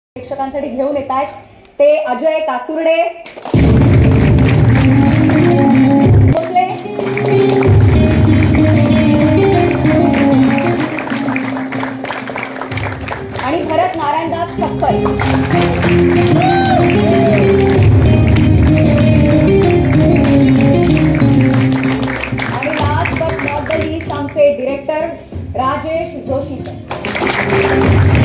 प्रेक्षकांसाठी घेऊन येत आहेत ते अजय कासुर्डे, आणि भरत नारायणदास कप्पल. आणि last but not the least आमचे डिरेक्टर राजेश जोशी सर.